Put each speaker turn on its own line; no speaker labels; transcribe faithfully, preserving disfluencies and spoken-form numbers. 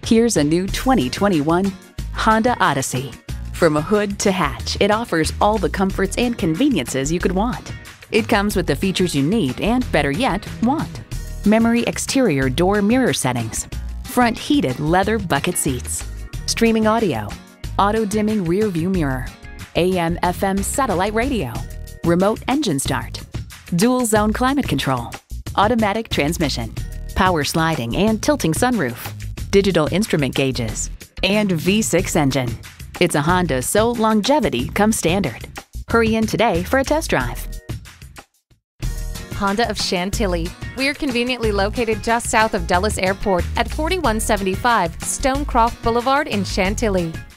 Here's a new twenty twenty-one Honda Odyssey. From a hood to hatch, it offers all the comforts and conveniences you could want. It comes with the features you need and, better yet, want. Memory exterior door mirror settings, front heated leather bucket seats, streaming audio, auto-dimming rear view mirror, A M F M satellite radio, remote engine start, dual zone climate control, automatic transmission, power sliding and tilting sunroof, digital instrument gauges, and V six engine. It's a Honda, so longevity comes standard. Hurry in today for a test drive.
Honda of Chantilly. We're conveniently located just south of Dulles Airport at forty-one seventy-five Stonecroft Boulevard in Chantilly.